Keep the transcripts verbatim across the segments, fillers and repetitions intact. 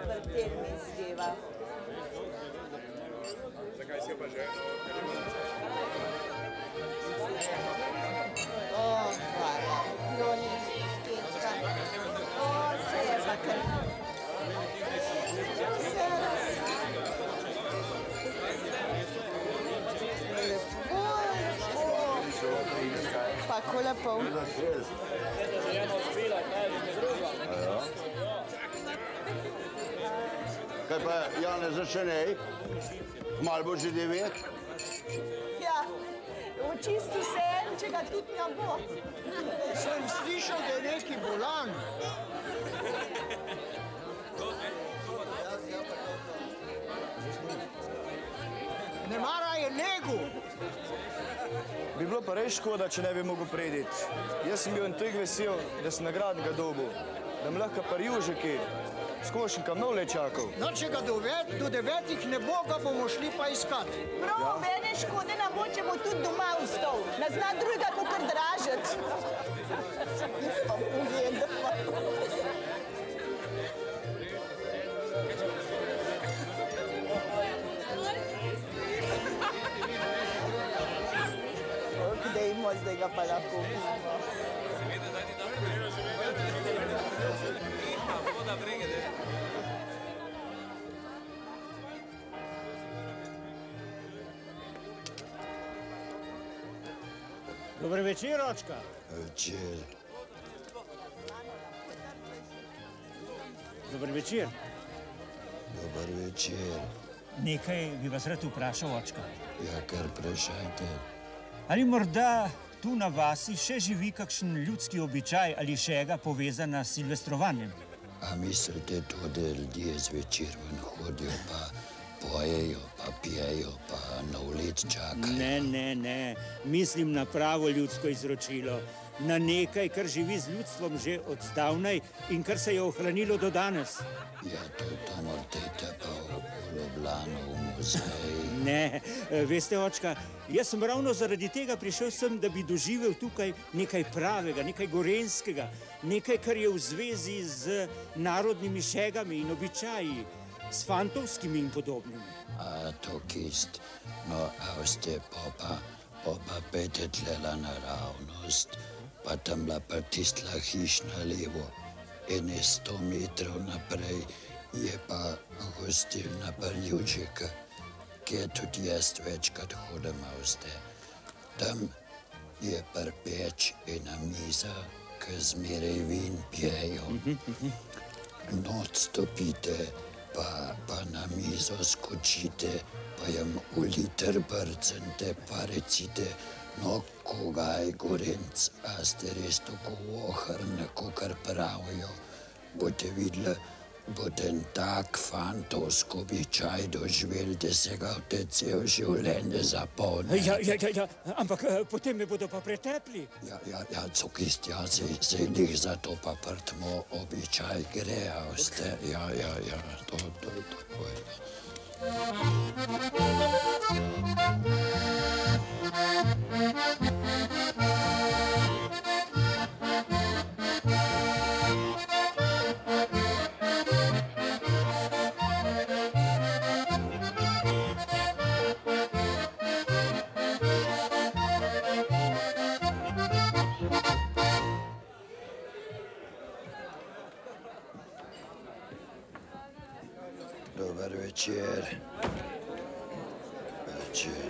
vrtel mi zdeva. Zakaj si jo pa že? O, hvala. Loni, Petka. O, se je pa kar. Pa ko lepo. Kaj pa, Janez, še ne? Malo bo že devet? Ja, v čisto vseeno, če ga tudi ne bo. Sem slišal, da je neki bolan. Ne mara je legu. Bi bilo pa res škoda, če ne bi mogel prediti. Jaz sem bil en trik vesel, da sem nagradnega dobil, da mi lahko pa Južeki s košenkam nov le čakal. No, če ga do devetih ne bo, ga bomo šli pa iskat. Prav, mene škode nam bo, če bo tudi doma vstal. Ne zna drugega, kakor dražiti. Nisem pogledala. Dejmo, zdaj ga pa lahko vidimo. Dober večer, očka. Večer. Dober večer. Dober večer. Nekaj bi vas rad vprašal, očka. Ja, kar vprašajte. Ali morda tu na vasi še živi kakšen ljudski običaj ali šega povezana s silvestrovanjem? A mislite to, da ljudje zvečer ven hodijo, pa pojejo, pa pijejo, pa nov let čakajo? Ne, ne, ne. Mislim na pravo ljudsko izročilo. Na nekaj, kar živi z ljudstvom že od zdavnaj in kar se je ohranilo do danes. Ja, to, to morate pa v Ljubljano, v muzej. Ne, veste, očka, jaz sem ravno zaradi tega prišel sem, da bi doživel tukaj nekaj pravega, nekaj gorenskega, nekaj, kar je v zvezi z narodnimi šegami in običaji, s fantovskimi in podobnimi. A to kist, no, a ste popa, popa pete tlela naravnost, pa tam bila pa tistla hiš na levo, ene sto metrov naprej je pa gostilna Parljučeka, kjer tudi jaz večkrat hodim, a veste. Tam je prpeč ena miza, ki zmeraj vin pijejo. Noč stopite, pa, pa na mizo skočite, pa jim v liter brcnite, pa recite, no, kogaj Gorenc, a ste res tako ohrni, kakor pravijo. Boste videli, boste en tak fantovski običaj doživeli, da se ga v te cel življenje zapolni. Ja, ja, ja, ja, ampak potem me bodo pa pretepli. Ja, ja, ja, cokist, ja, se njih za to pa prtmo običaj gre, a veste, ja, ja, ja, to, to, tako je. Dober večer. Večer.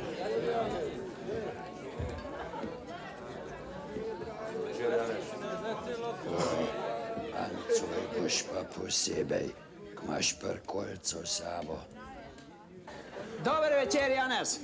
Ancoj boš pa posebej, ko imaš prkolco s sabo. Dober večer, Janez.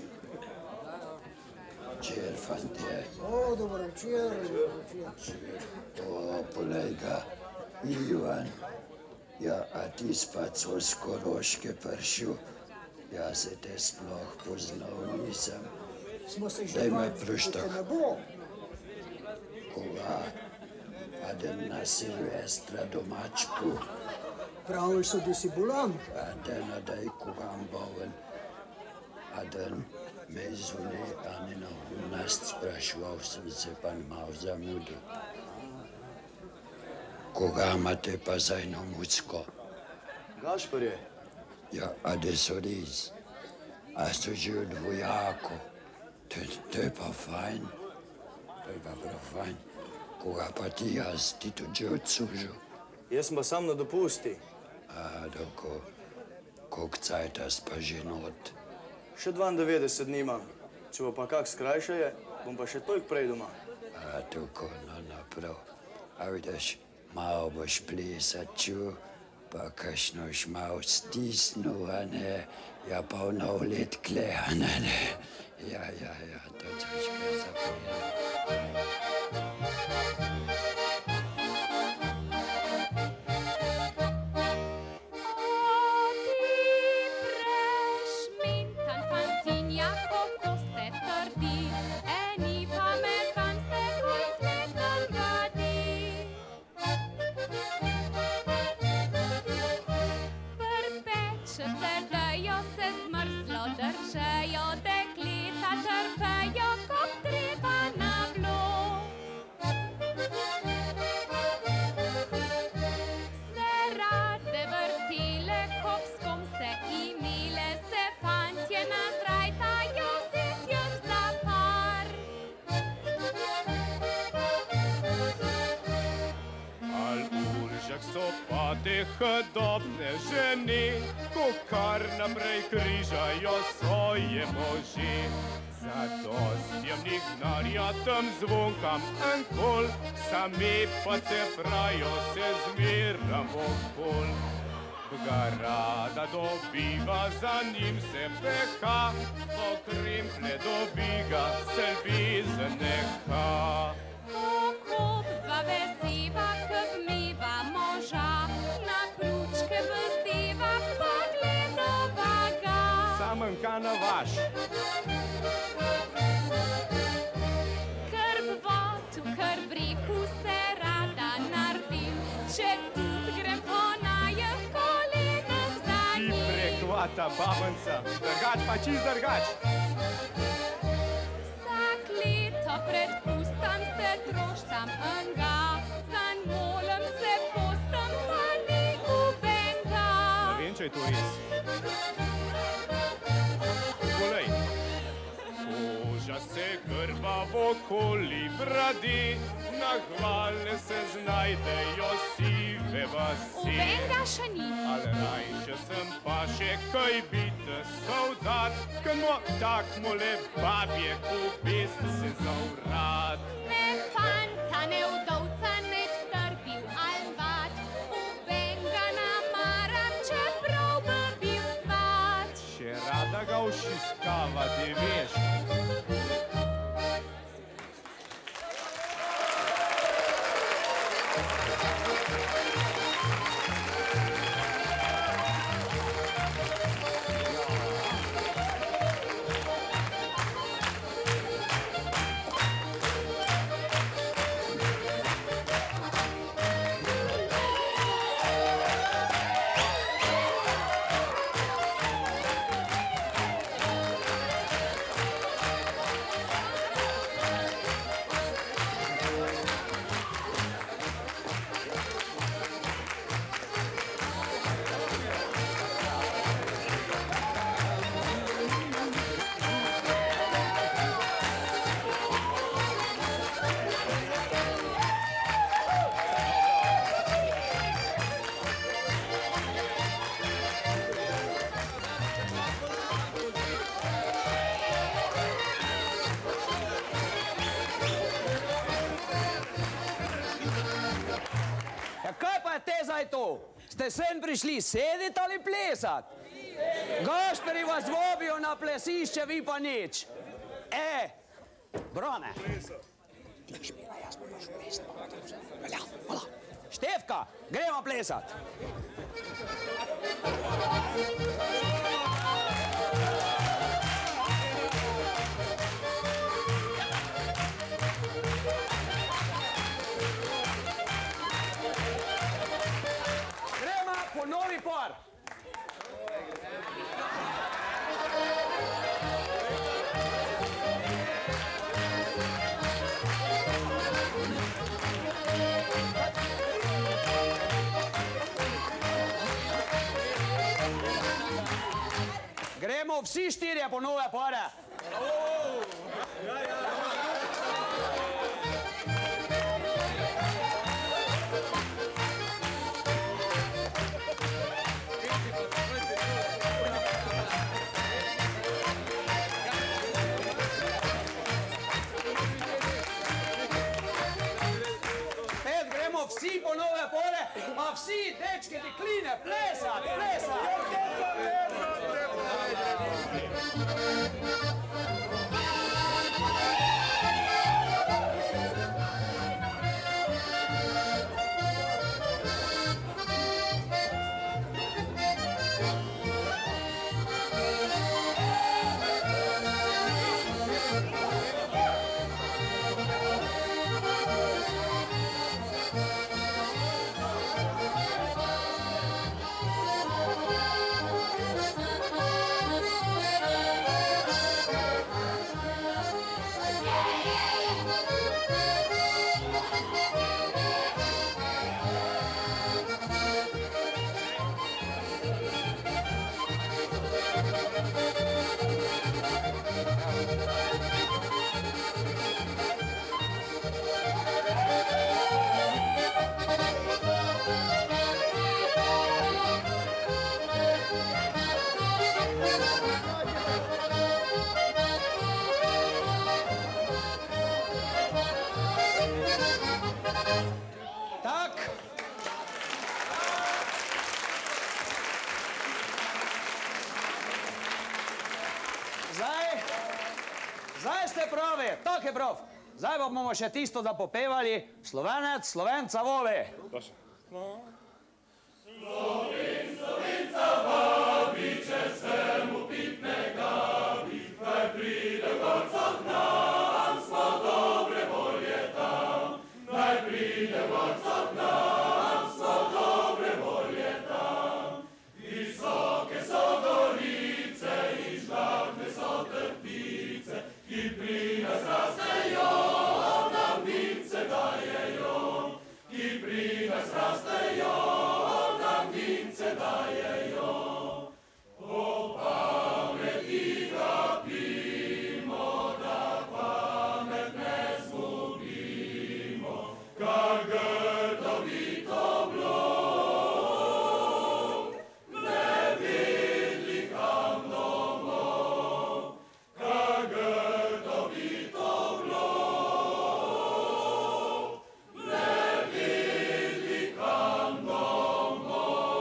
Večer, fantje. O, dober večer, večer. O, polej ga, Ivan. Ja, a ti spa cel z Koroške prišel. Ja, se te sploh poznal nisem. Smo se že Daj me bali, proštok. da te ne bo. Koga? Adem na Silvestra domačku. Pravili so, da si bolan. Adena, daj kogam boven. Aden me zune, ani na nas sprašoval, sem se pa malo zamudil. Koga imate pa za eno mucko? Gašperje. Ja, a da so res. A so že od vojako. To, to je pa fajn. To je pa prav fajn. Koga pa ti jaz, ti to že odslužil? Jaz sem pa sam na dopusti. A, doko, koliko cajta si pa že not? Še dvaindevetdeset dni imam. Če bo pa kak skrajšaje, bom pa še toliko prej doma. A, doko, no, no, prav. A vidiš, malo boš plesat ču, pa kakšno už malo stisnul, a ne? Ja, pa v nov let kle, a ne, ne? Ja, ja, ja, to čačka zapijela. Hodobne ženi, ko kar naprej križajo svoje moži. Zadostjem ignarjatem zvonkam enkol, sami pa cefrajo se zmeram okol. Garada dobiva, za njim se peha, po krimple dobiga, selbi zneha. Kup dva vesiva, kak miva moža, na kručke vzdiva, pogledova ga. Samem kanavaš. Krb votu, krb riku se rada naredim, če tudi grem po najah kolenem za njim. Ti prekvata babanca, drgač pa čist drgač. Vsak leto pred pustam se troštam enga, zanj molim se postam, pa ni ubenga. Ne vem, če je to res. Poglej. Koža se krvavo okoli bradi, na hvale se znajdejo sive vasi. Ubenga še ni. Ali rajše sem pa še kaj biti soldat, ker no tak mole babje kupist se za urad. Ne fanta, ne vdovca, ne strpil alvat, ubenga namaram, čeprav bi bil svat. Še rada ga ušiskava, ti veš. Ste sem prišli sedit ali plesat? Gašperi vas vobijo na plesišče, vi pa nič. E, Brone. Ti špila, jaz pa boš plesat. Ja, hvala. Štefka, gremo plesat. Novi par. gremo vsi štirje po nove pare. Vsi po nove pore, pa vsi dečke, dekline, plesat, plesat! Zdaj ste pravi, tako je prav. Zdaj pa bomo še tisto zapopevali. Slovenec, Slovenca voli. Sloven, Slovenca vabi, če se mu pitne gabi, kaj pride gorca k nam, smo dobre volje tam. Naj pride gorca k nam, smo dobre volje tam. Visoke so gorice in žlahtne so trpice, ki pri nas rastejo, nam vince dajejo. Ki pri nas rastejo, nam vince dajejo. Po pameti ga pimo, da pamet ne zgubimo, kar grdovito bilo. Ne vedli kam domov, kar grdovito bilo. Ne vedli kam domov.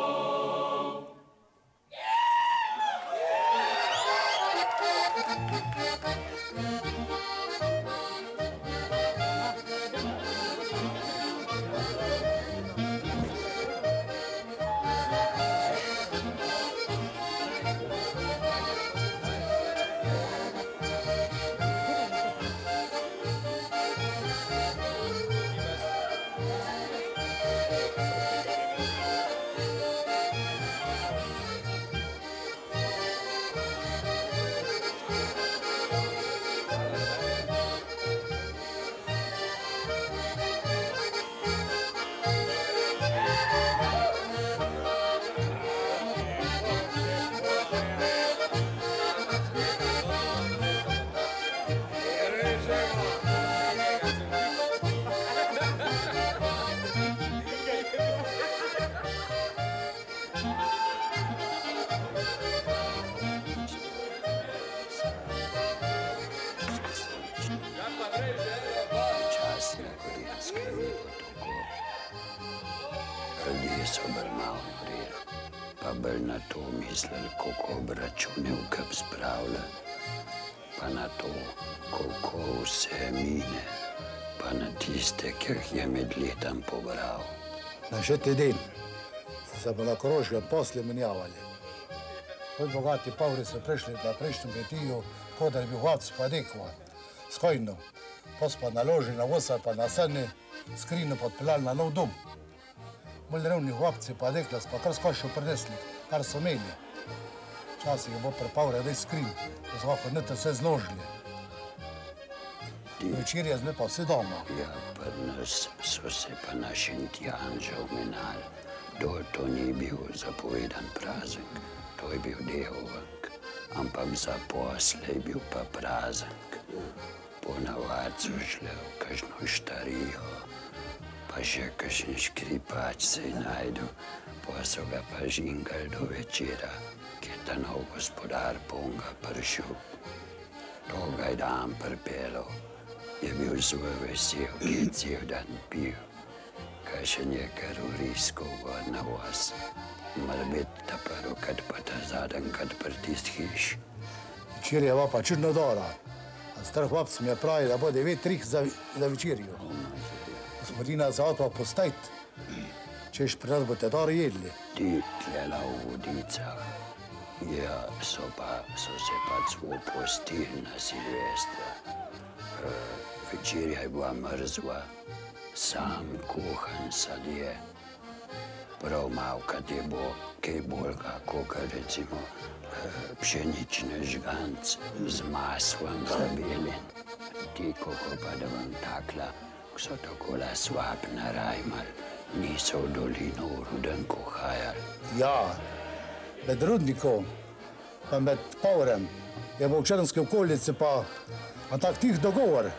Včasih korenske ni bilo tako. Ljudje so bolj malo norili, pa bolj na to mislili, koliko obračune v kup spravlja, pa na to, koliko vse mine, pa na tiste, ki jih je med letom pobral. Na šesti dan so se pa na Koroškem posle menjavali. Koji bogati pavri so prišli na prejšnjem kmetiju, kot da je bil hlapc pa dekova, s hojno. Pos pa naložili na vosa pa na srni, skrino pa odpeljali na nov dom. Bolj revni hlapci pa deklas pa kar skošil prinesli, kar so imeli. Včasih je bo prepavre več skrin, da so lahko nete vse zložili. Večer je zdaj pa vse doma. Ja, pri nas so se pa na Šentjanža omenali. To, to ni bil zapovedan praznik, to je bil dehovnik. ampak za posle je bil pa praznik. Ponavadi so šle v kakšno štarijo, pa še kakšen škripač se je najdel, pa so ga pa žingali do večera, ki je ta nov gospodar ponga prišel. To ga je dan pripelal, je bil zelo vesel, ki je cel dan pil. Kakšen je kar vriskal gor na vas. Morbit ta prvo, kad pa ta zaden, kad pa tist hiš. Večerja pa črno dora. Star hlapc mi je pravi, da bo devet trih za večerjo. Gospodina za avto postajt, češ pred bote dor jedli. Ti tlela v vodicah, ja, so pa, so se pa cvo postili na Silvestra. Večerja je bila mrzva, sam kuhan sadje. Prav malo, kad je bo kaj bolj kako, recimo, pšenične žganc z maslom zabeljen. Ti, kako pa da vam takla, ko so takola svap narajmal, niso v dolino v Rudenku hajali. Ja, med Rudnikom, pa med Pavrem, je bo v Črnske okolice pa tak tih dogovor,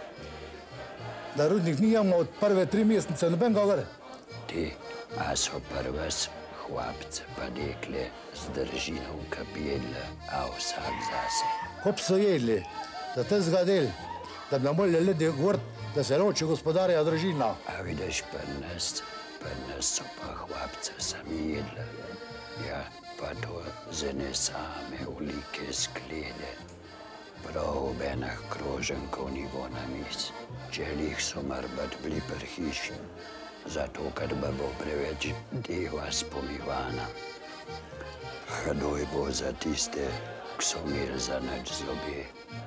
da Rudnik ni imel od prve tri mesece nobenega gor. Ti, a so prvas hlapce pa dekle z držino v kapjedle, a vsak zase. Ko so jedli, da te zgadel, da bi nam bolje ljudi gort, da se roči gospodarja družina. A vidiš, pri nas, pri nas so pa hlapce sami jedle. Ja, pa to z ene same ulike sklede. Prav ob enah kroženkov ni bo na mis. Čelih so marbat bili pri hiši. Zato, kad ba bo preveč deva spomivana. Hadoj bo za tiste, ki so imeli za nič zobe.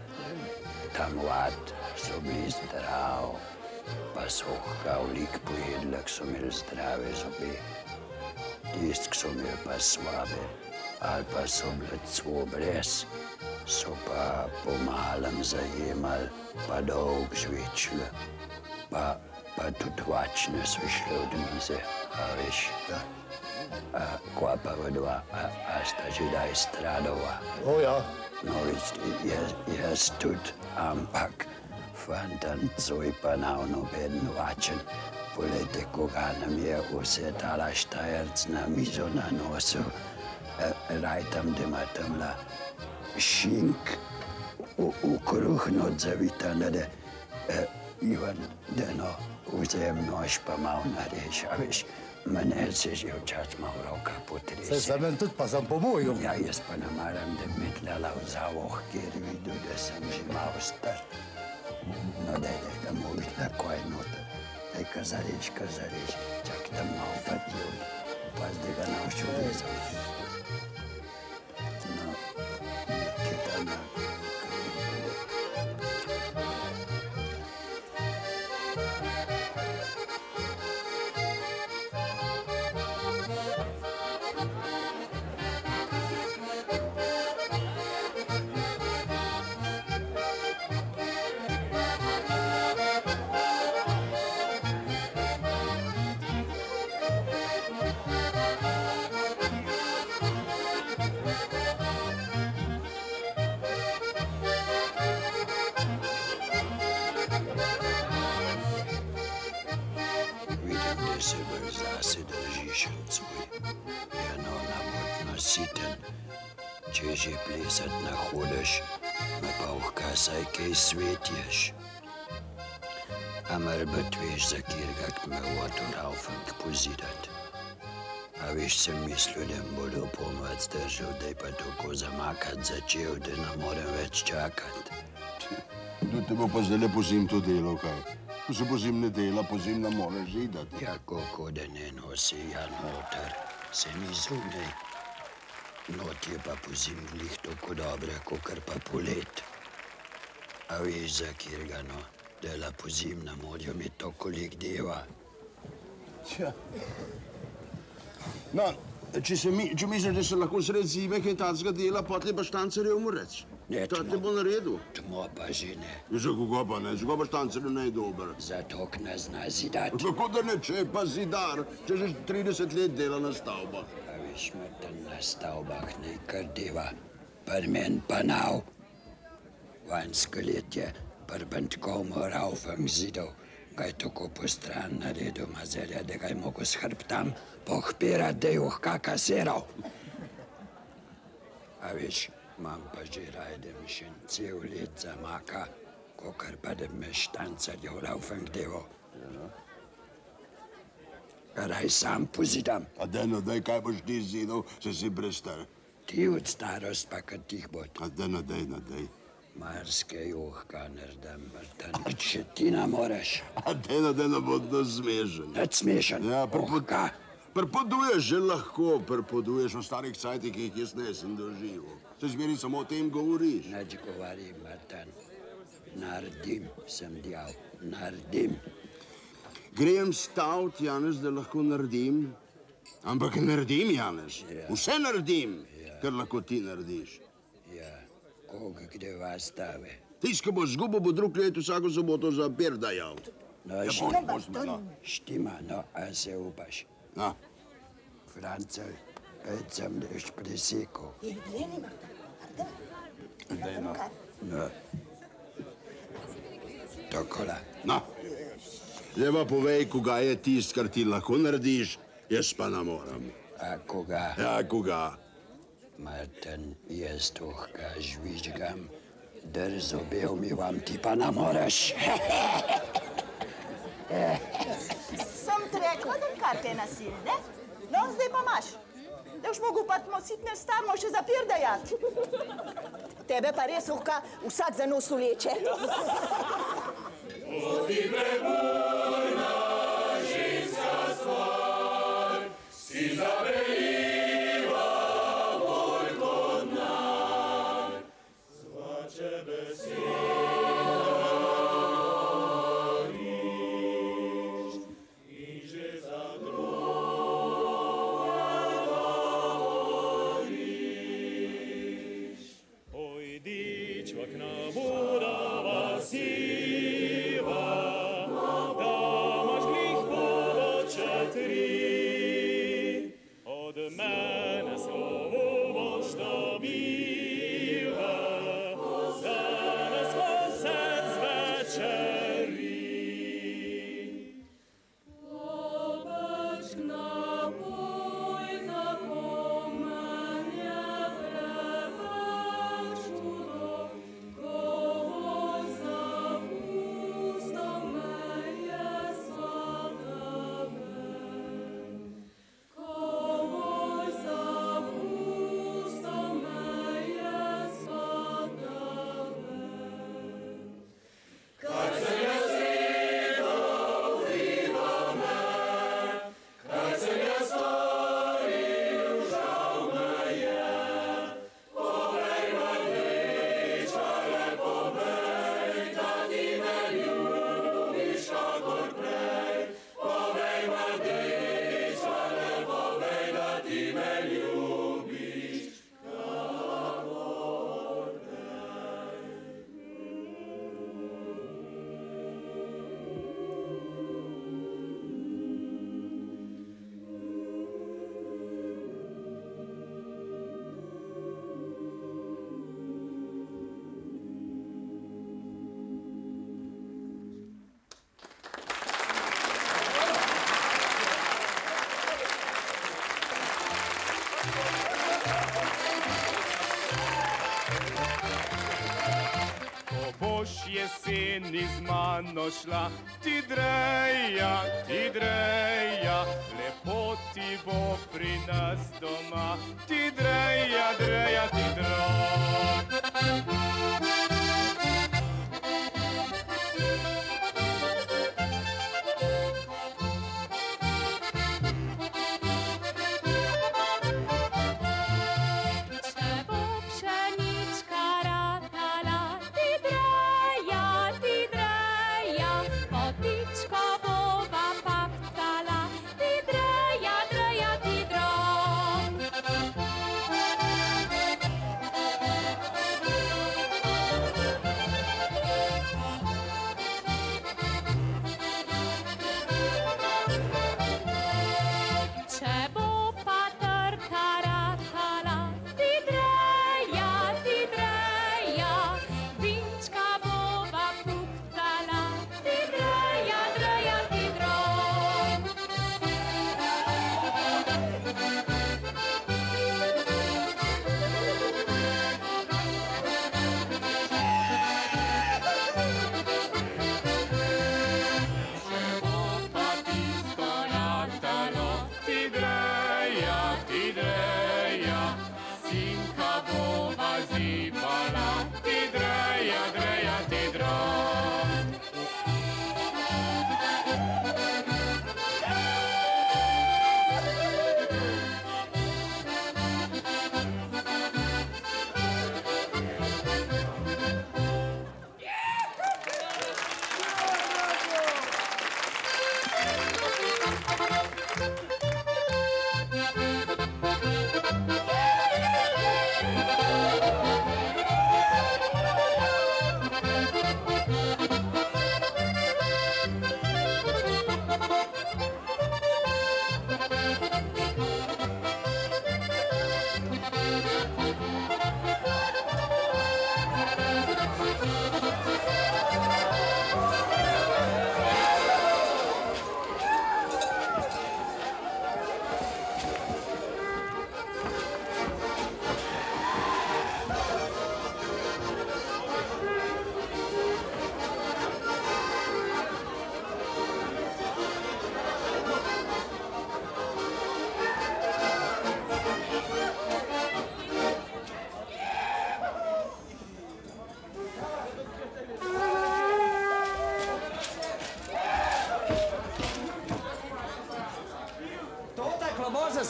Tam vat so bili zdrav, pa so hkavlik pojedla, ki so imeli zdrave zobe. Tist, ki so imeli pa slabe, ali pa so bile cvo brez, so pa pomalem zajemali, pa dolg žvečile. Pa Pa tudi vačne so šle od mize, a veš, ja. A kva pa vedva, a, a sta že daj stradova? O ja. No, veš, jaz, jaz tudi, ampak fantan zoj pa nav noben vačen. Polete, koga nam je vse tala štajerc na mizo nanosil, raj tam, da ima tamla šink v, v kruhno zavitana, da Ivan, da no, vzem nož pa malo narež, a veš, mene se že včas malo roka potrese. Saj za men tudi pa sem pomojil. Ja, jaz pa namaram, da bi me tlala v zavoh, kjer videl, da sem že malo star. No, daj, daj, da mož takoj noter. Daj, kazarež, kazarež, čak tam malo pa tjel, pa zdaj ga nož urezal. No, nekaj tam na Če že plesat ne hodiš, me pa vka saj kaj svetješ. A morbit veš, za kjerga k me voto raufenk pozidat. A veš, sem mislil, da mi bo do pomvac držal, da je pa tako zamakat začel, da ne morem več čakat. Da te bo pa zdaj pozim to delo, kaj? Ko se pozim ne dela, pozim ne moreš židat. Ja, kako da ne nosi ja noter, se mi zunaj. Not je pa pozim glih tako dobre, kakor pa polet. A veš, za kjerga, no, da la pozim na morju mi tako lik deva. Tja. No, če, se mi, če misliš, da se lahko sred zime kaj tacga dela, potlej pa štancarjev morac. Ne, to te bo naredil. Tmo pa že ne. Za koga pa ne? Za koga pa štancarjev ne je dober? Zato, k ne zna zidati. Kako da ne, če je pa zidar, če že trideset let dela na stavbah. A veš, me tam na stavbah nekaj deva. Pri meni pa nav. Vanjsko letje pri Bentkomu raufam zidov, ga je tako postran naredil Mazelja, da ga je mogel s hrbtam pohpirat, da je uhka kasiral. A veš, imam pa že raj, da mi še cel let zamaka, kakor pa da me štancarjev raufam devo. Raj sam pozidam. A deno, daj, kaj boš ti zidal, se si prestar? Ti od starost pa kad tih bod. A deno, daj, no, daj. Marske juhka naredim, Martin, če ti ne moreš. A deno, deno, bodno smešen. Nad smešen? Ja, pripodka. Pripoduješ že lahko, pripoduješ o starih cajtih, ki jih jaz nesem doživel. Se zmeri samo o tem govoriš. Neč govorim, Martin. Naredim, sem djal, naredim. Grejem stavt, Janez, da lahko naredim. Ampak naredim, Janez. Vse naredim, kar lahko ti narediš. Ja, koga kde vas stave? Tis, ki bo zgubo, bo drug let vsako soboto za per dajal. No, štima, no, a se upaš. No. Francelj, pet sem deš presekal. No. Takola. No. Zdaj pa povej, koga je tist, kar ti lahko narediš, jaz pa ne moram. A koga? Ja, koga? Martin, jaz tuhka žvižgam, drzo bel mi vam, ti pa ne moreš. Sem ti rekla, da kar te nasil, ne? No, zdaj pa imaš. Da už mogu pa tmo sitne starmo še zapir dajati. Tebe pa res uhka vsak za nos uleče. Ozdibre bujna ženska stvar, si zapeljiva bolj kot nam. Svače beseda govoriš in že za druge govoriš. Pojdičva k nam budava si, jeseni z mano šla, ti dreja, ti dreja, lepo ti bo pri nas doma, ti dreja, dreja, ti dreja.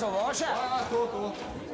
so vaše? Ja, to, to.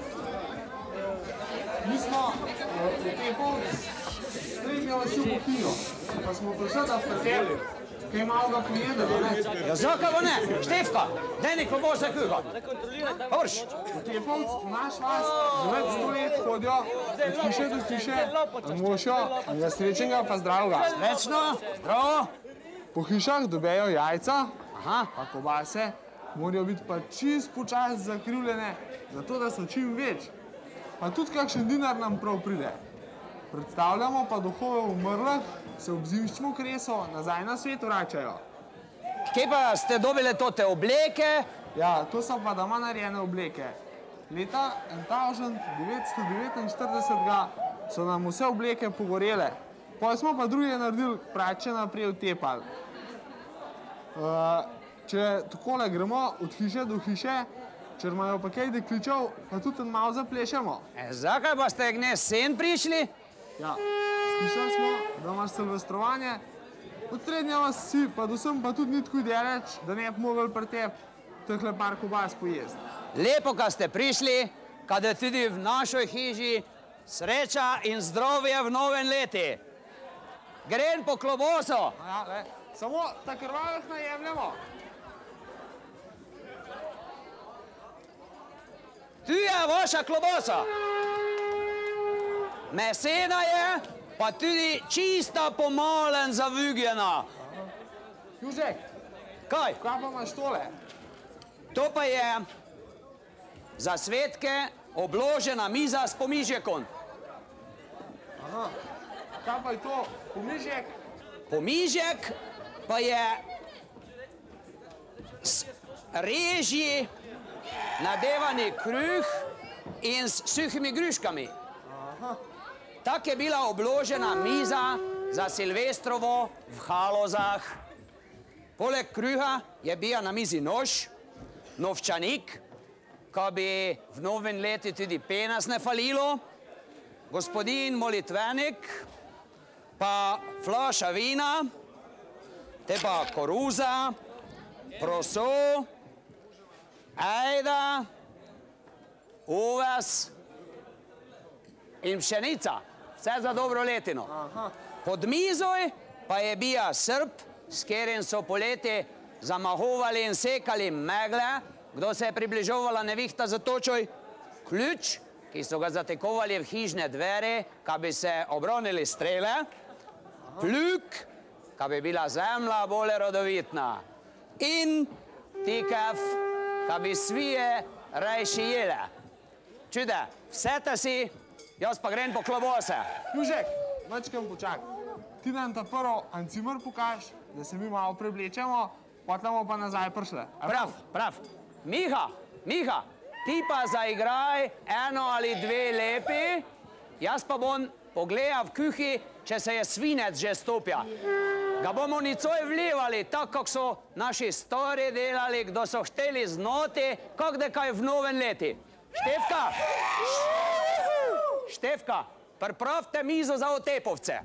Mi smo v Tepu srednjo vasi v Pino, pa smo prišli da vpreteli, kaj malo ga pojedali, ne? Ja, zakaj bo ne? Štefka, daj neko bo za kuha. Vrš. V Tepovc, v naš vas, devetsto let hodijo od hiše do hiše, mošjo, ga srečnega pa zdravega. Srečno, zdravo. Po hišah dobejo jajca, pa kobase, morajo biti pa čist počas zakrivljene, zato da so čim več. Pa tudi kakšen dinar nam prav pride. Predstavljamo pa duhove umrlih, se ob zimščmu kreso nazaj na svet vračajo. Kje pa ste dobili tote obleke? Ja, to so pa doma narejene obleke. Leta tisoč devetsto devetinštirideset so nam vse obleke pogorele. Potem smo pa druge naredili prače naprej vtepali. Če takole gremo od hiše do hiše, če imajo pa kaj dekličev, pa tudi malo zaplešemo. Zakaj pa ste gnez sen prišli? Ja, slišali smo, da imaš silvestrovanje. Od srednje vasi, pa dosem pa tudi ni tako deleč, da ne bi mogli pri tebi tehle par kobas pojesti. Lepo, kad ste prišli, kad je tudi v našoj hiži sreča in zdravje v novem leti. Grem po kloboso. Ja, le, samo ta krvavih najemljamo. Tu je vaša klobosa. Mesena je, pa tudi čista pomalen zavugljena. Južek, kaj? Kaj pa imaš tole? To pa je za svetke obložena miza s pomižjekom. Aha, kaj pa je to? Pomižjek? Pomižjek pa je s režji nadevani kruh in s suhimi gruškami. Tak je bila obložena miza za Silvestrovo v Halozah. Poleg kruha je bil na mizi nož, novčanik, ko bi v novem letu tudi penas ne falilo, gospodin molitvenik, pa flaša vina, te pa koruza, proso, ajda, uves in pšenica. Vse za dobro letino. Pod mizoj pa je bil srp, s katerim so poleti zamahovali in sekali megle, kdo se je približovala nevihta za točoj, ključ, ki so ga zatekovali v hižne dvere, ka bi se obronili strele, pljuk, ka bi bila zemlja bolj rodovitna, in tikev, ka bi svije rajši jele. Čude, vse ta si, jaz pa grem po klobose. Južek, mačkam počak. Ti nam ta prvo ancimer pokaž, da se mi malo preblečemo, potem pa nazaj prišle. Prav, prav. Miha, Miha, ti pa zaigraj eno ali dve lepi, jaz pa bom pogledal v kuhi, če se je svinec že stopja. Ga bomo nicoj vlivali, tako kako so naši stari delali, kdo so hteli znoti, kako da kaj v novem leti. Štefka, Štefka, pripravite mizo za Otepovce.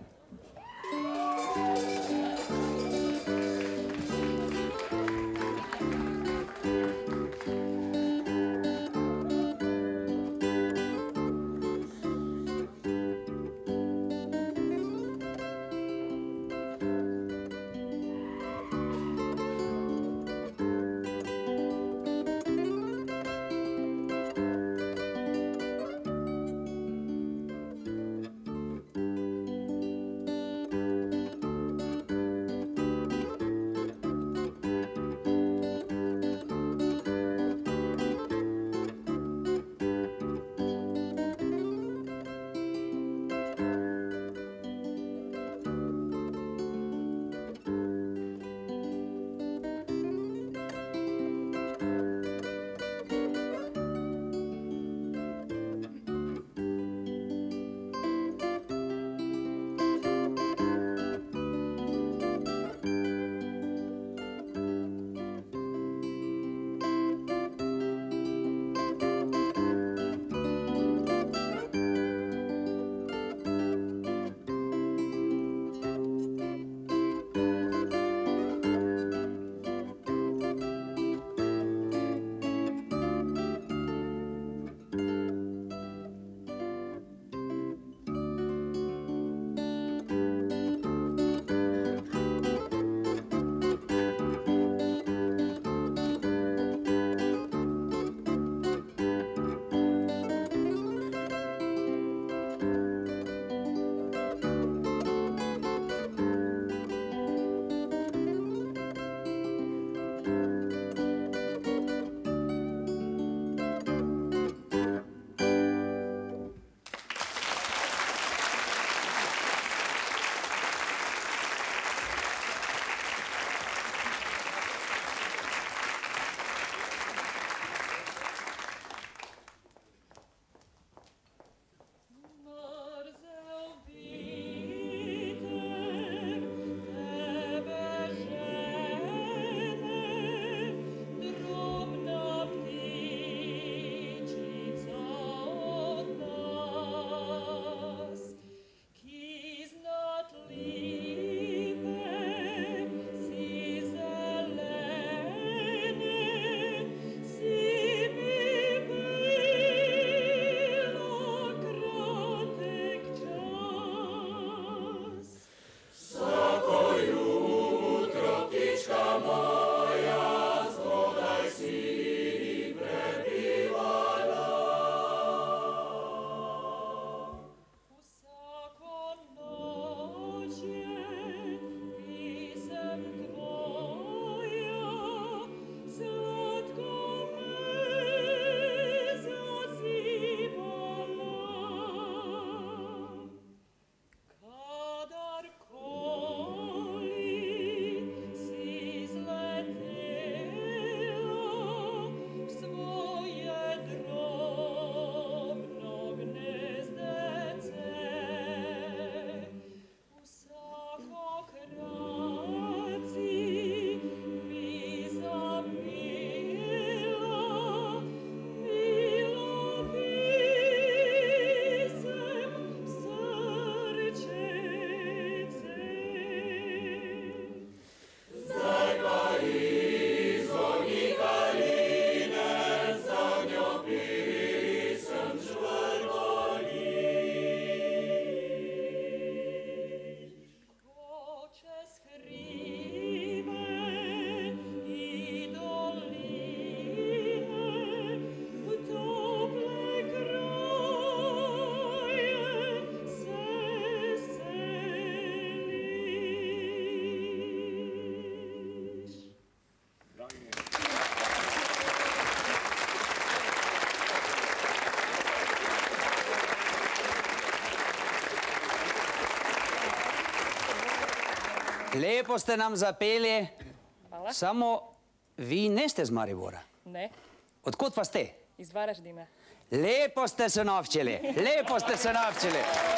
Lepo ste nam zapeli. Hvala. Samo vi ne ste z Maribora. Ne. Odkud pa ste? Iz Varaždina. Lepo ste se navčili. Lepo ste se navčili.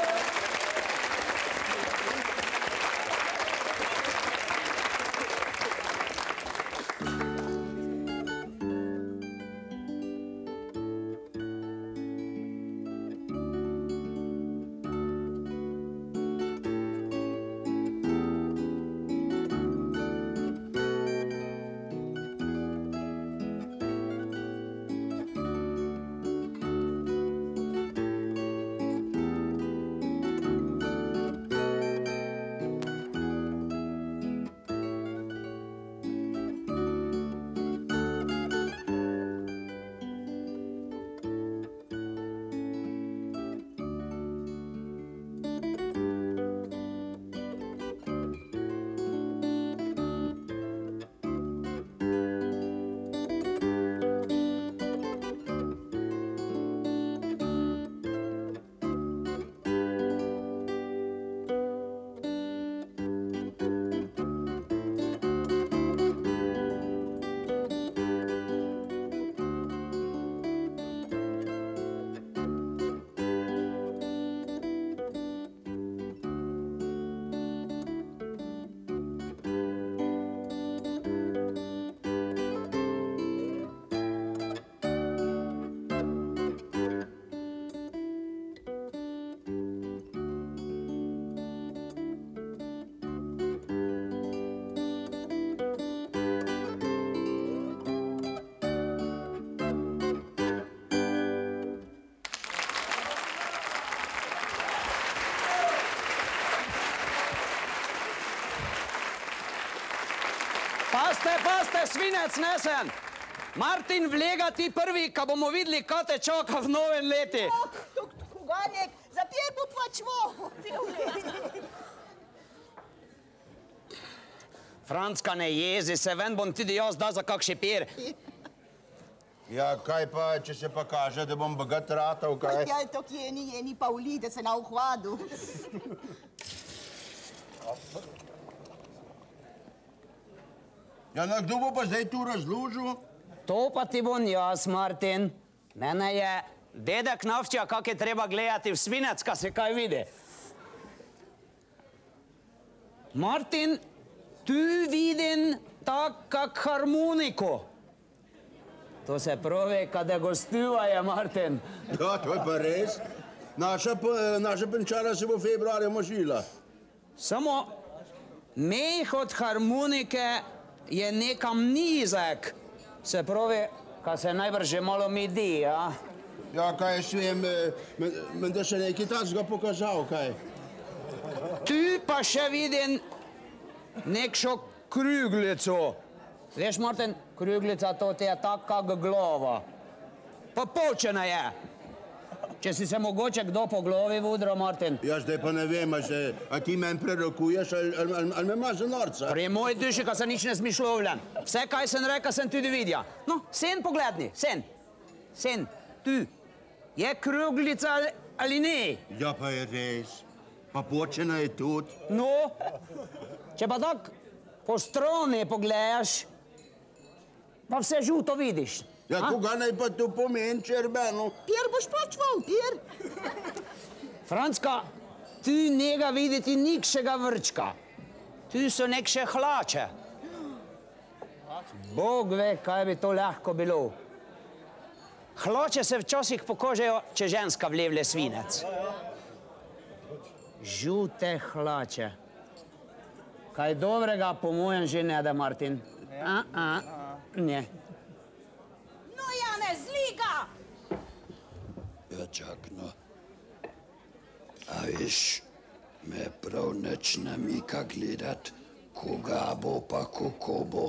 Paste, paste, svinec nesen! Martin, vlega ti prvi, ka bomo videli, kaj te čaka v novem leti. Tuk, kuganjek, zapir mu tvačmo, cel let. Francka, ne jezi se, ven bom tudi jaz da za kak šipir. Ja, kaj pa, če se pa kaže, da bom bogat ratal, kaj? Ja, to jeni, jeni pa uli, da se na uhvadu. Ja, no, kdo bo pa zdaj tu razložil? To pa ti bom jaz, Martin. Mene je dedek navčil, kak je treba gledati v svinec, ka se kaj vidi. Martin, tu vidim tak kak harmoniko. To se pravi, kada gostuvajo, Martin. Ja, to je pa res. Naša, naša penčara se bo februarja možila. Samo meh od harmonike je nekam nizek. Se pravi, ka se najbrž že malo midi, ja? Ja, kaj jaz vem, menda še nekaj tacga pokazal, kaj? Tu pa še vidim nekšo kruglico. Veš, Martin, krüglica to ti je tak kak glava. Popolčena je. Če si se mogoče kdo po glavi vudro, Martin. Ja, zdaj pa ne vem, a, se, a ti meni prerokuješ ali, ali, ali me imaš za norca? Pri moj duši, ka se nič ne smišljavljam. Vse, kaj sem rekel, sem tudi videl. No, sen pogledni, sen. Sen, tu. Je krüglica ali ne? Ja, pa je res. Pa počena je tudi. No, če pa tak po strani pogledaš, pa vse žuto vidiš. Ja, koga naj pa to pomeni, čerbeno? Pier boš počval, Pier. Francka, ti njega videti nikšega vrčka. Tu so nekše hlače. Bog ve, kaj bi to lahko bilo. Hlače se včasih pokažejo, če ženska vlevle svinec. Žute hlače. Kaj dobrega po mojem že ne da, Martin. A, a, ne. No, Janez, zliga! Ja, čak, no. A viš, me prav nič ne mika gledat, koga bo pa kako bo.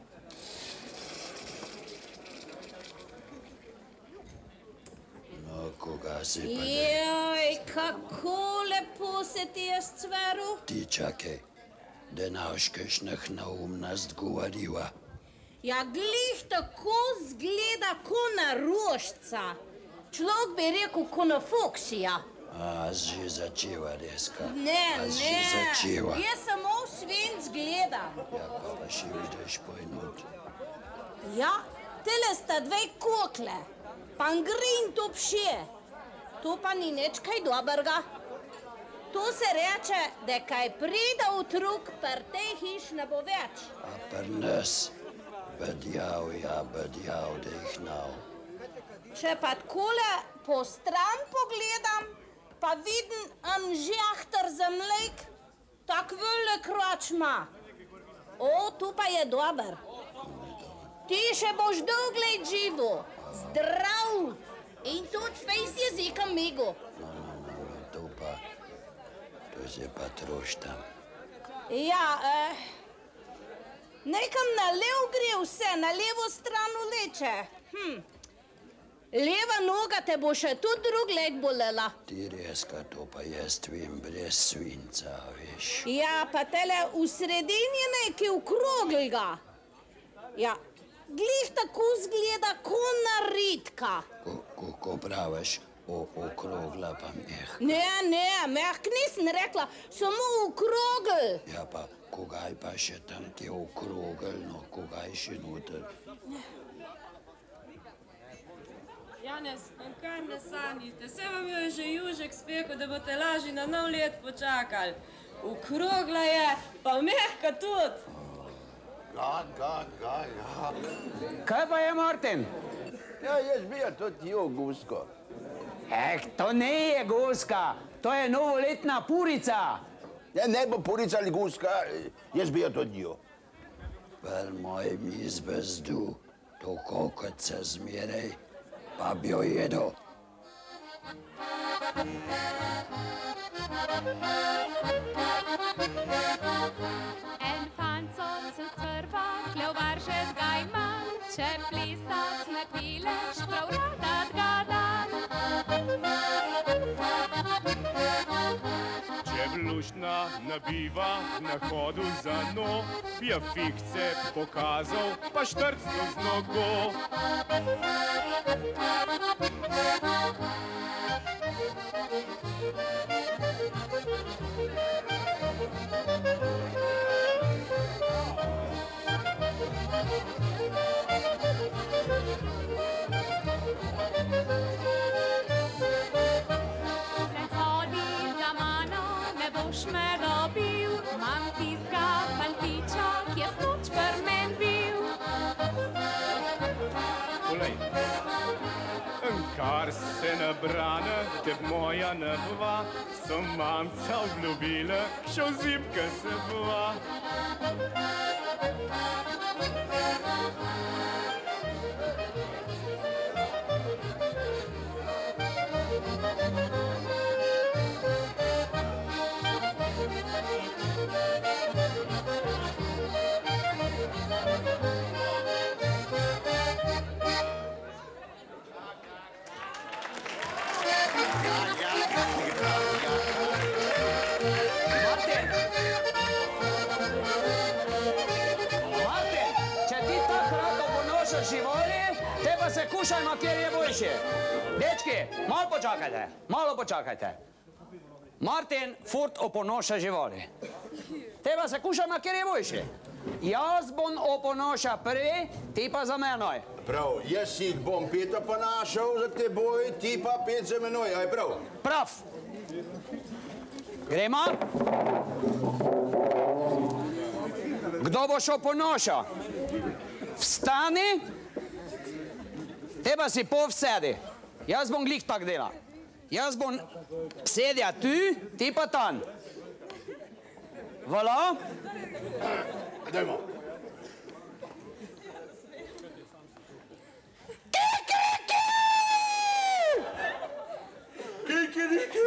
No, koga si pa ne... Joj, kako lepo se ti je scveru. Ti čakaj, da naš kakšnih naumnost govoriva. Ja, glih tako zgleda ko na rožca. Človek bi rekel ko na fuksija. A, že začeva, Reska. Ne, A, ne, že začeva. jaz samo svinc gledam. Ja, pa pa še vidiš pojnut. Ja, tele sta dve kokle, pa ngrin to pše. To pa ni nič kaj dobrega. To se reče, da kaj pride otrok, per tej hiš ne bo več. A per nas, bedjav, ja, bedjav, da jih nav. Če pa takole po stran pogledam, pa vidim en žahter za mlek, tak velik roč ima. O, tu pa je dober. Ti še boš dolgo let živo, zdrav in tudi fejs jezika migo. No, no, no, no, to pa, to se pa troštam. Ja, eh, nekam na lev gre vse, na levo stran vleče. Hm. Leva noga te bo še tudi drug let bolela. Ti, Reska, to pa jaz vem brez svinca, veš. Ja, pa tele v sredini je nekaj okroglga. Ja, glih tako zgleda ko naritka. Ko, ko praviš, o, okrogla pa mehka. Ne, ne, mehk nisem rekla, samo okrogl. Ja, pa kogaj pa še tam ti okrogl, no, kogaj še noter. Janez, kar ne sanjite, se vam je že Južek spekel, da boste lažje na nov let počakali. Okrogla je, pa mehka tudi. Ga, ga, ga, ja. Kaj pa je, Martin? Ja, jaz bi jo tudi jo gusko. Ek, to ne je guska, to je novoletna purica. Ja, ne bo purica ali guska, jaz bi jo tudi jo. Per moj mi zvezdu, to kokot se zmerej, pa bi jo jedel. En fanco se crva, kleovaršet ga imam, če plisat ne pileš, prav rada gadam. Če bluštna nabiva na hodu za no, bi je fikce pokazal, pa štrcno z nogo. Zahodi za mano, ne boš me dobil, mam tistega fantiča, ki je stoč per men bil. Polej, kar se nabrane, te moja ne bova, sem mamca obljubila, še v zipke se bova. Zahodi živali, te pa se kušajmo, kjer je boljše. Dečki, malo počakajte, malo počakajte. Martin furt oponoša živali. Te pa se kušajmo, kjer je boljše. Jaz bom oponoša prej, ti pa za menoj. Prav, jaz jih bom pet oponašal za teboj, ti pa pet za menoj, aj prav? Prav. Gremo? Kdo boš oponošal? Vstani, te pa si povsedi. Jaz bom glih tak dela. Jaz bom sedja tu, ti pa tam. Voilà. Dajmo. Kikiriki!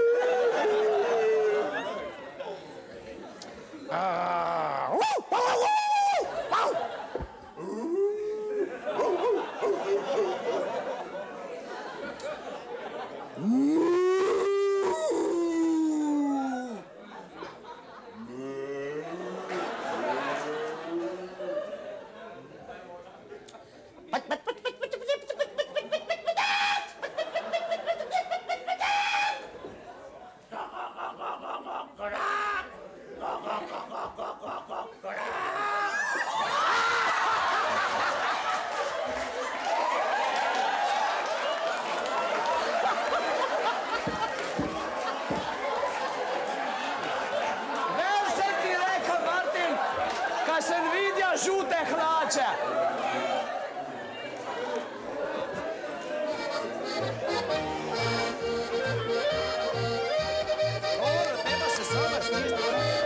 Žute hlače. Dobro, treba se samaš čisto.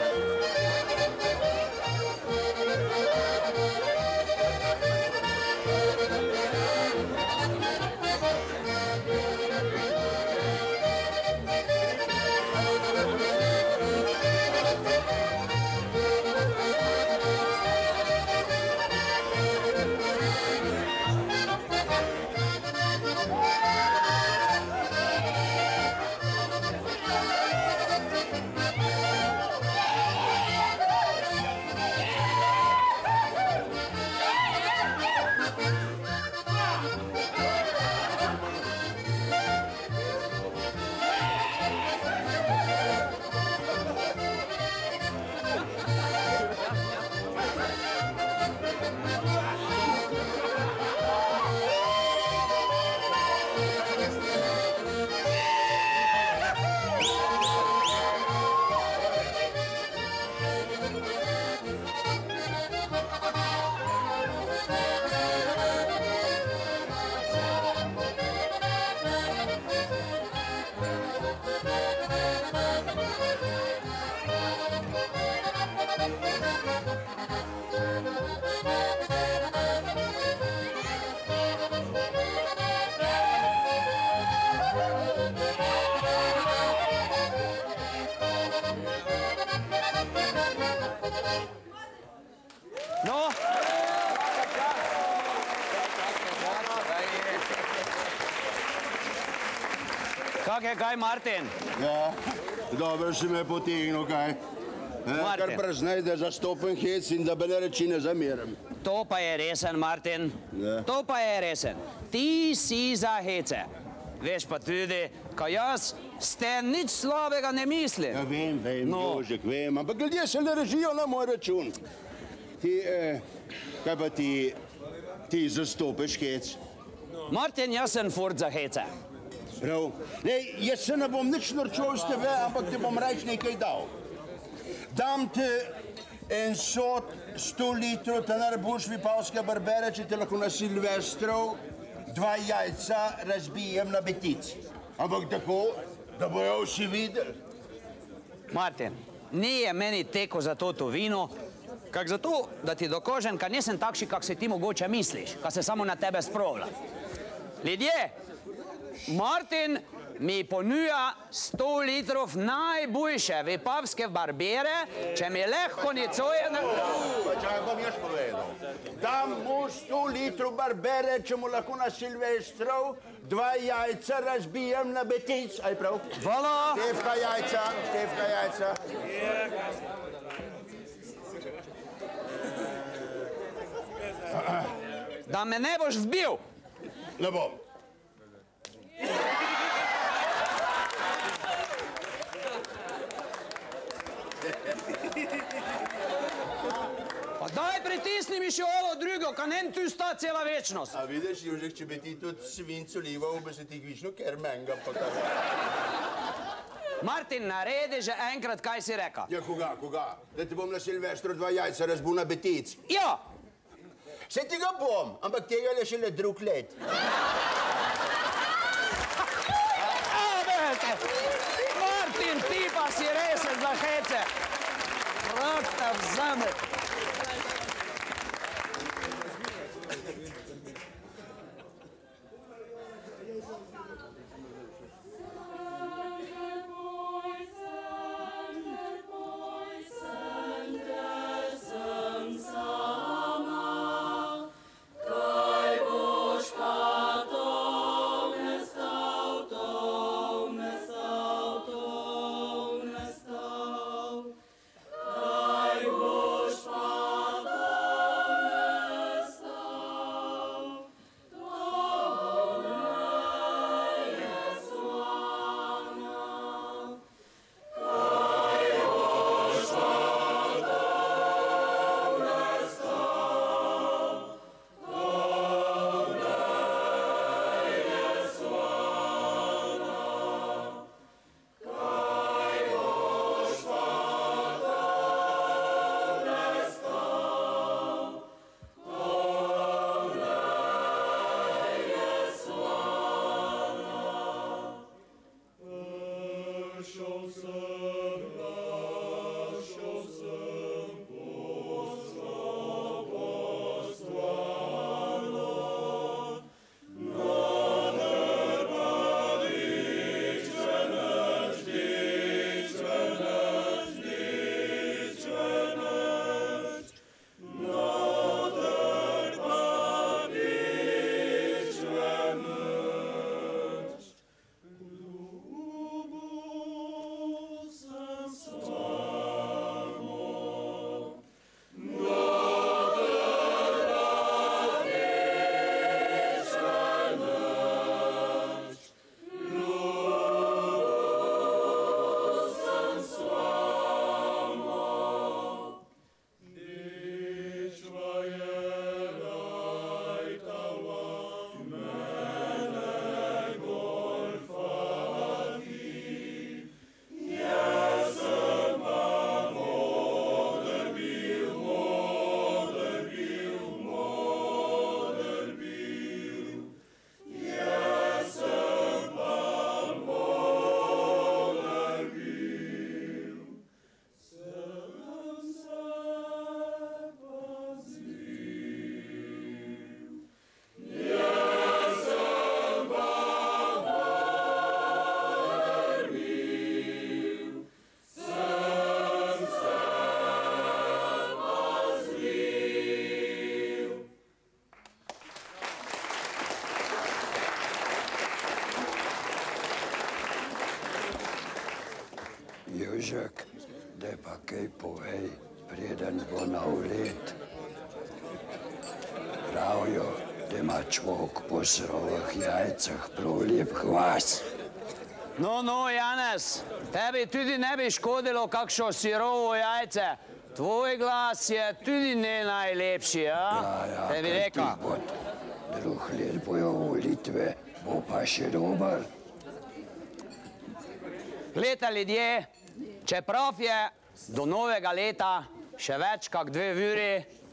No. Kak je kaj, Martin? Ja, dobro si me potegnil, kaj? Kar priznaj, da zastopam hec in da bele reči ne zamerim. To pa je resen, Martin. To pa je resen. Ti si za hece. Veš pa tudi, ko jaz s tem nič slabega ne mislim. Ja, vem, vem, Jožek, vem, ampak ljudje se ne režijo na moj račun. Ti, kaj pa ti, ti zastopiš hec? Martin, jaz sem furt za hece. Prav. Lej, jaz se ne bom nič norčal s tebe, ampak ti bom reč nekaj dal. Dam ti en sod sto litrov tenar boš vipavske barbere, če te lahko na Silvestrov dva jajca razbijem na betic. Ampak tako, da bojo vsi videli. Martin, nije meni teko za to to vino, kak zato, da ti dokožem, ka nisem takši, kak se ti mogoče misliš, ka se samo na tebe spravlja. Ljudje, Martin mi ponuja sto litrov najboljše vipavske barbere, če mi lahko nicoje... Pa čakaj, bom jaz povedal. Dam mu sto litrov barbere, če mu lahko na Silvestrov dva jajca razbijem na betic. Aj prav? Hvala! Števka jajca, števka jajca. da me ne boš vbil. Ne bom. Pa daj pritisni mi še ovo drugo, ka nem tu sta cela večnost. A vidiš, Jožek, če bi ti tudi svinco lival, bi se ti višno ker menga pokazal. Martin, naredi že enkrat, kaj si reka. Ja, koga, koga? Da ti bom na Silvestru dva jajca razbul na betic. Ja. Se ti ga bom, ampak tega je šele drug let. Martin, ti pa si resen za hece. Rok te vzame. Jožek, da pa kaj povej, preden bo nov let. Pravijo, da ima čvok po surovih jajcah prav lep hvas. No, no, Janez, tebi tudi ne bi škodilo kakšno sirovo jajce. Tvoj glas je tudi ne najlepši, ja? Ja, ja, tebi kaj reka. ti bod. Drug let bojo volitve, bo pa še dober. Glejte, ljudje, čeprav je do novega leta še več kak dve uri,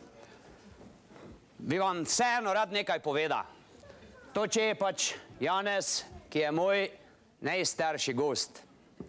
bi vam vseeno rad nekaj poveda. To, če je pač Janez, ki je moj najstarši gost.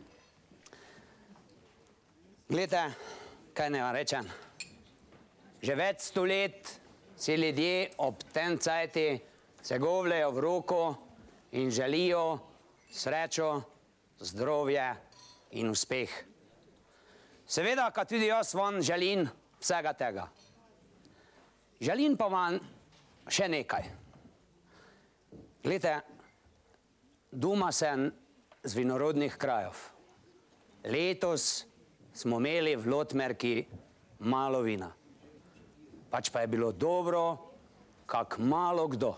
Glejte, kaj ne vam rečem. Že več sto let si ljudje ob tem cajti se govljajo v roko in želijo srečo, zdravje in uspeh. Seveda, ka tudi jaz vam želim vsega tega. Želim pa vam še nekaj. Glejte, doma sem z vinorodnih krajev. Letos smo imeli v Lotmerki malo vina. Pač pa je bilo dobro, kak malo kdo.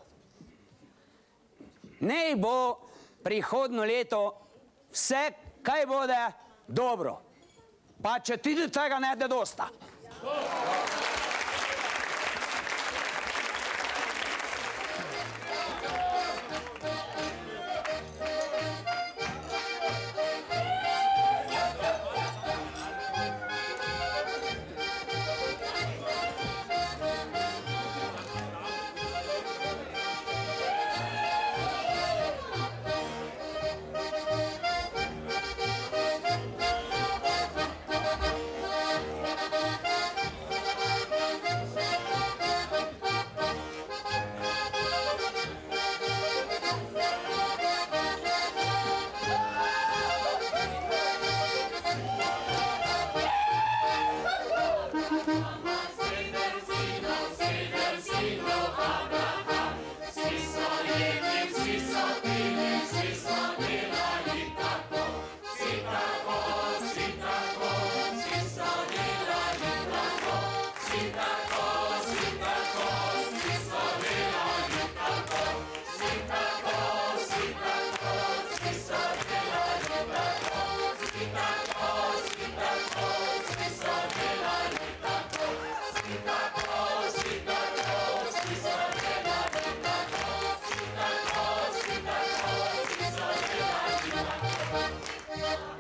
Nej bo prihodno leto vse, kaj bude, dobro. Pa če ti do tega ne de dosta.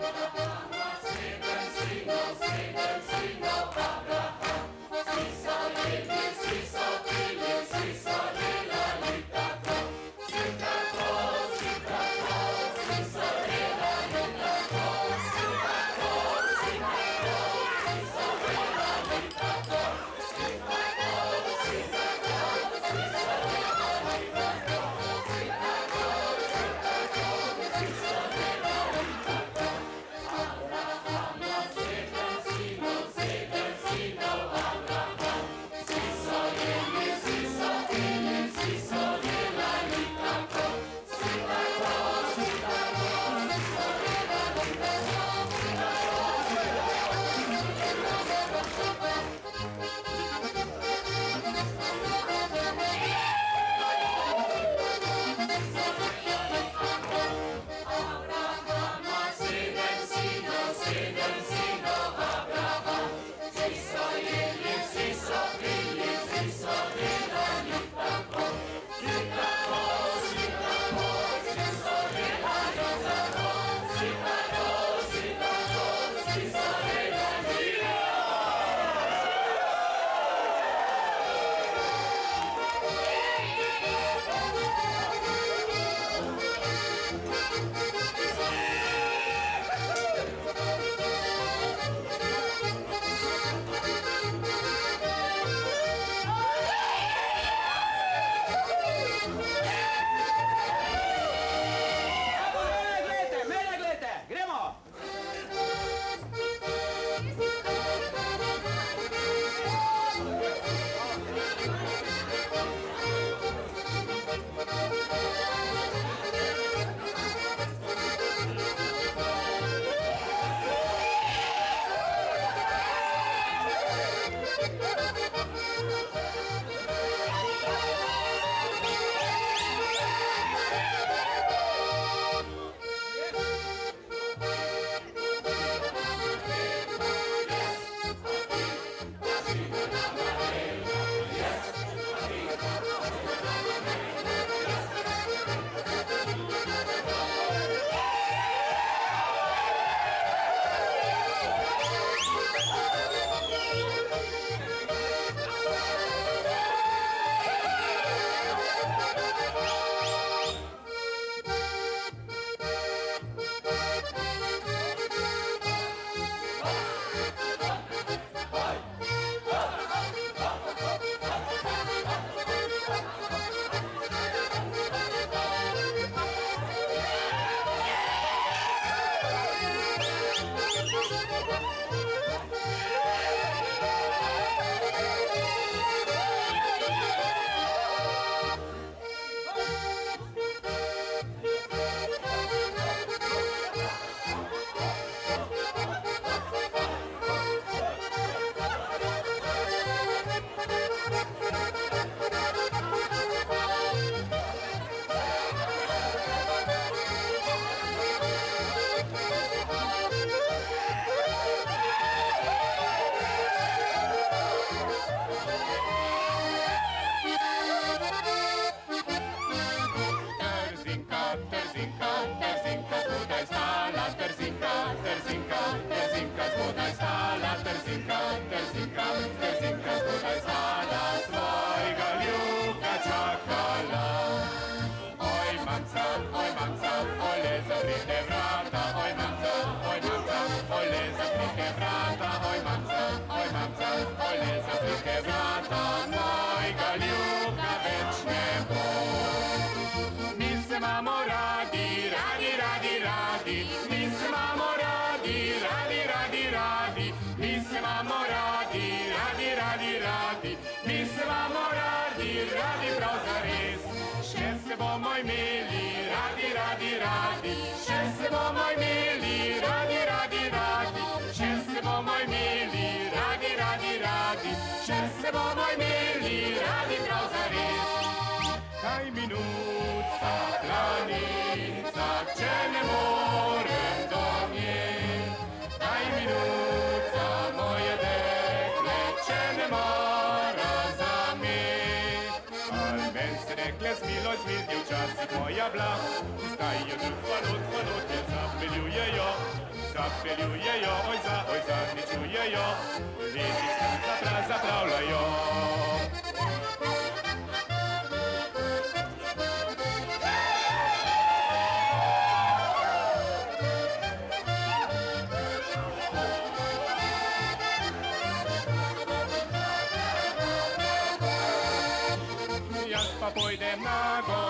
Sing, sing, sing, sing, brata mojega ljubka več ne bo. Mi se imamo radi, radi, radi, radi, mi se imamo radi, radi, radi, radi, mi se imamo radi, radi, radi, radi, mi se imamo radi, radi prav zares. Še se bomo imeli, radi, radi, radi, še se bomo imeli, radi, radi, radi, še se bomo imeli, radi, radi, radi, še se bomo imeli, radi prav zares. Kaj minuta, planica, če ne morem do nje. Kaj minuta, moje dekle, če ne mara za me. Al men se rekle z miloj, zmildi včasih moja bla. Zdaj jo drug hvalot, hvalot, jer zapeljujejo. Zapeljujejo, oj za, oj za, ničujejo. Lepih srca prav zapravljajo. Jaz pa pojdem na gor.